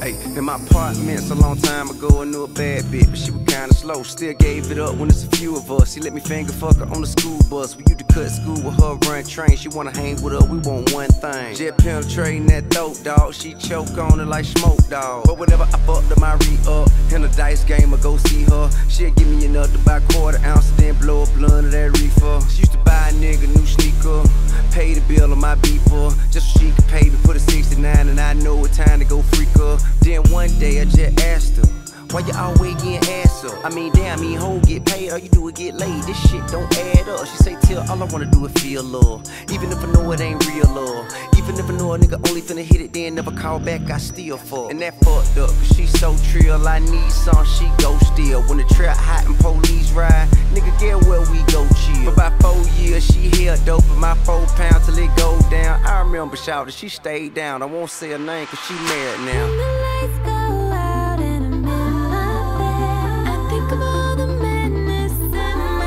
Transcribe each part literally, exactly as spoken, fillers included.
Hey, in my apartments a long time ago, I knew a bad bitch, but she was kinda slow. Still gave it up when it's a few of us. She let me finger fuck her on the school bus. We used to cut school with her, run train. She wanna hang with us, we want one thing. Jet penetrating that throat, dog. She choke on it like smoke, dog. But whenever I fucked up my re-up, in a dice game, I go see her. She'll give me enough to buy quarter ounce, then blow a blunt of that reefer. She used to buy a nigga new sneaker, pay the bill on my beeper, just so she could pay me for the sixty-nine, and I know it's time to go freak her. Then one day I just asked her, why you always getting ass up? I mean, damn, me hoe get paid, all you do is get laid. This shit don't add up. She say, Till, all I wanna do is feel love. Even if I know it ain't real love. Even if I know a nigga only finna hit it, then never call back, I still fuck. And that fucked up, cause she so trill. I need some, she go still. When the trap hot and police ride, nigga, get where we go chill. For about four years, she held dope in my four pounds till it go down. I remember shouting, she stayed down. I won't say her name, cause she married now. When the lights go out and I'm in my bed, I think of all the madness in my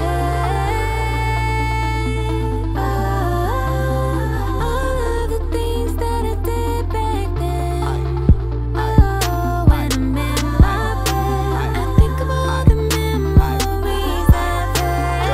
head. Oh, all of the things that I did back then. Oh, when I'm in my bed, I think of all the memories I've had.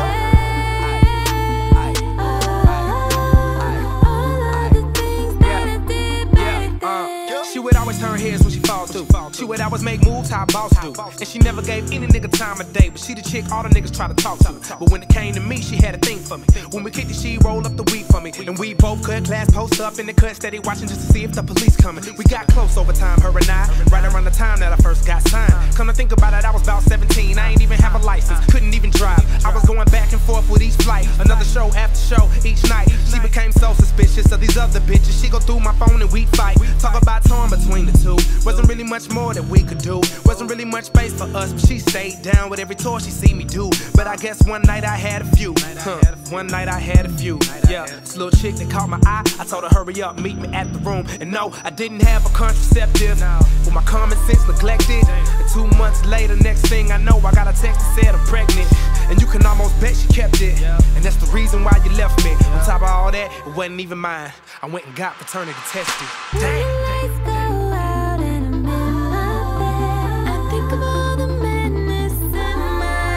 Oh, all of the things that I did back then. She would always turn heads when she fall through. She would always make moves how a boss do. And she never gave any nigga time of day, but she the chick all the niggas try to talk to. But when it came to me, she had a thing for me. When we kicked it, she rolled up the weed for me. And we both cut class post up in the cut, steady watching just to see if the police coming. We got close over time, her and I, right around the time that I first got signed. Come to think about it, I was about seventeen. I ain't even have a license, couldn't even drive. I was going back and forth with each flight, another show after show each night. She became so suspicious of these other bitches. She go through my phone and we fight. Talk about torn between the two. Wasn't really much more that we could do. Wasn't really much space for us, but she stayed down with every tour she see me do. But I guess one night I had a few. Huh. One night I had a few. Yeah, this little chick that caught my eye, I told her hurry up, meet me at the room. And no, I didn't have a contraceptive, with my common sense neglected. And two months later, next thing I know, I got a text that said I'm pregnant. And you can almost bet she kept it. And that's the reason why you left me. On top of all that, it wasn't even mine. I went and got paternity tested. Damn. Lights go out and I'm in my bed. I think of all the madness in my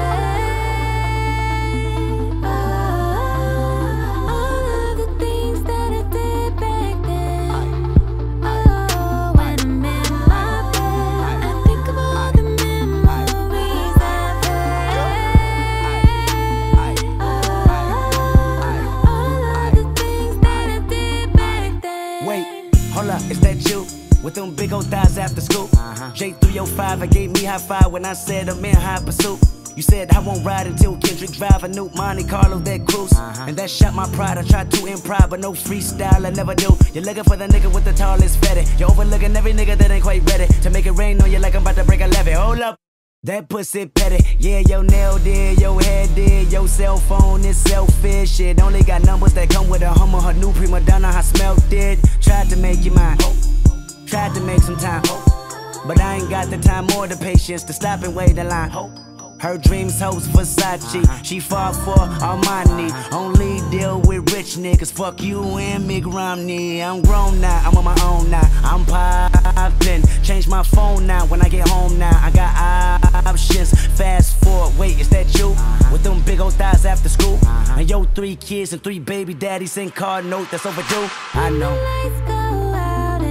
head. Oh, all of the things that I did back then. Oh, when I'm in my bed, I think of all the memories I've had. Oh, all of the things that I did back then. Wait, hold up, is that you? With them big old thighs after school? Uh-huh. J three oh five, I gave me high five when I said I'm in high pursuit. You said I won't ride until Kendrick drive a new Monte Carlo that cruise. Uh-huh. And that shot my pride, I tried to improv, but no freestyle, I never do. You're looking for the nigga with the tallest fatty. You're overlooking every nigga that ain't quite ready to make it rain on you like I'm about to break a levee. Hold up. That pussy petty, yeah, your nail did, your head did, your cell phone is selfish. It only got numbers that come with a Hummer, her new prima donna, I smelt it. Tried to make you mine, tried to make some time, but I ain't got the time or the patience to stop and wait in line. Her dreams host Versace, she fought for Armani. Only deal with rich niggas, fuck you and Mick Romney. I'm grown now, I'm on my own now, I'm poppin'. Change my phone now when I get home now, I got options. Fast forward, wait, is that you? With them big old thighs after school? And yo, three kids and three baby daddies and card note that's overdue. I know. Lights go out